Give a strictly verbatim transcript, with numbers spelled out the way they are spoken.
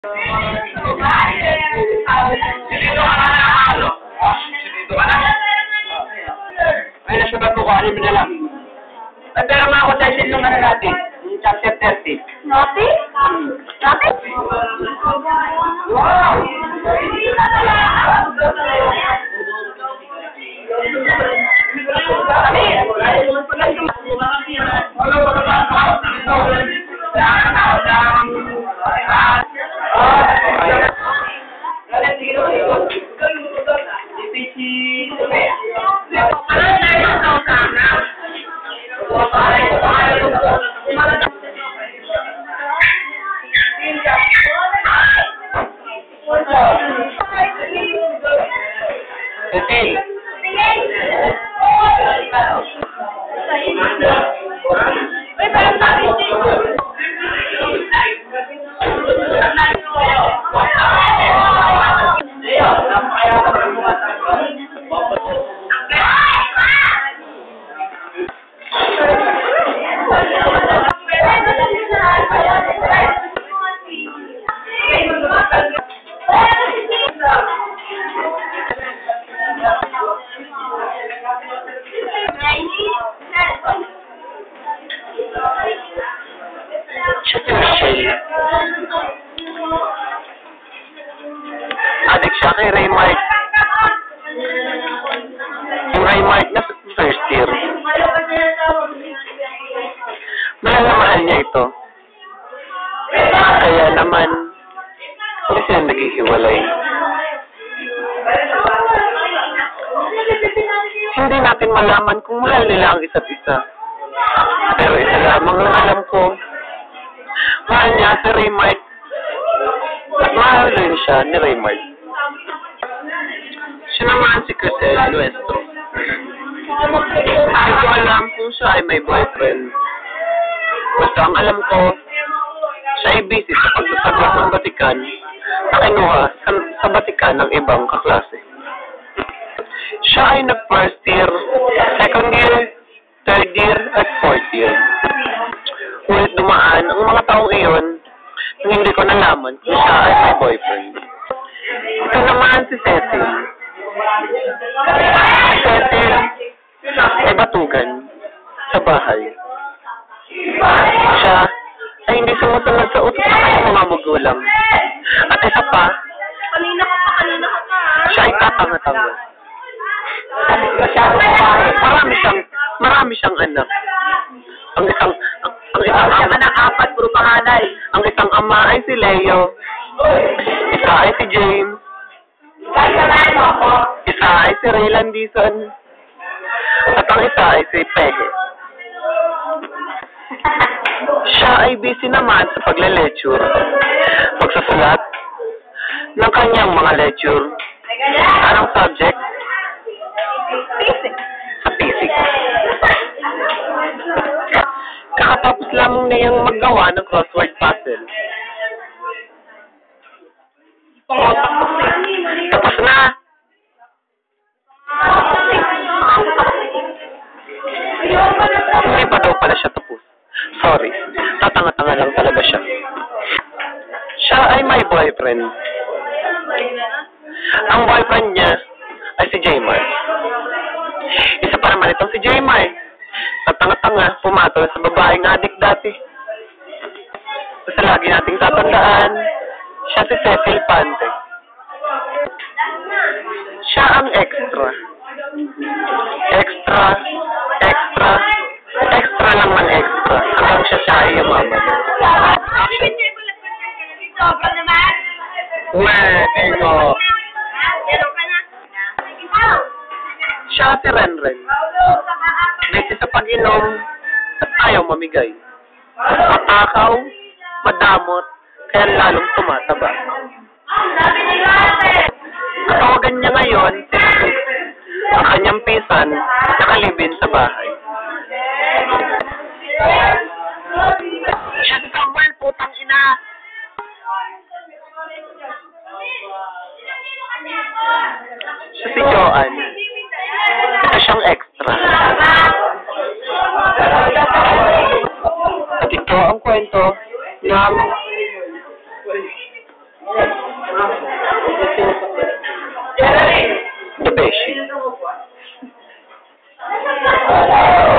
Dito ka na nakakalo. Dito ka na. Ay, nasabat ko ko. Ano mo na lang. Ay, pero mga ako sa isin nung ano natin. Chapter thirty. Noti? Noti? Wow! Okay. Adik siya kay Raymart. Yung Raymart na first year. Mahal na mahal niya ito. Kaya naman, hindi sila naghihiwalay. Hindi natin malaman kung mahal nila ang isa't isa. Pero isa lamang ang alam ko. Mahal niya si Raymart. At mahal rin siya ni Raymart. Siya naman si Crisel Nuestro. Hindi ko alam kung siya ay may boyfriend. Basta ang alam ko, siya ay busy sa pagsasagot ng Batikan na kinuha sa, sa Batikan ng ibang kaklase. Siya ay nag-first year, second year, third year, at fourth year. Ngunit dumaan ang mga taong iyon nang hindi ko nalaman kung siya ay may boyfriend. Ito naman si Cecil. Si Cecil ay batugan sa bahay. Siya ay hindi sumusunod sa utos ng kanyang mga magulang. At isa pa, Kanina ka pa, kanina ka pa. siya ay tatanga-tanga. Marami siyang, marami siyang anak. Ang isang, ang, ang isang ama ng apat, puro panganay. Ang isang ama ay si Leo. Isa ay si James. Isa ay si Ray Landison. At ang isa ay si Pege. Siya ay busy naman sa pagle-lecture. Pagsusulat ng kanyang mga lecture. Anong subject? Physics. Sa physics. Kakatapos lamang na yung maggawa ng crossword puzzle. Oh, tapos na. Hindi pa daw pala siya tapos. Sorry. Tatanga-tanga lang talaga siya. Siya ay may boyfriend. Ang boyfriend niya ay si Jaymar. Isa pa naman itong si Jaymar. Tatanga-tanga, pumatol sa babaeng adik dati. Basta lagi nating tatandaan, siya si Cecil Pante. Siya ang extra. Extra, extra, extra lang ng extra. Hanggang siya siya ay umama. Sobra naman. Uwe, ego. Siya si Renren. Busy sa pag-inom at ayaw mamigay. Matakaw, madamot, kaya lalong tumataba. Natawagan niya ngayon ang kanyang pisan nakalibin sa bahay. Siya si Samuel, putang ina! Siya si Joanne. Ito siyang extra. At ito ang kwento ng Beshi.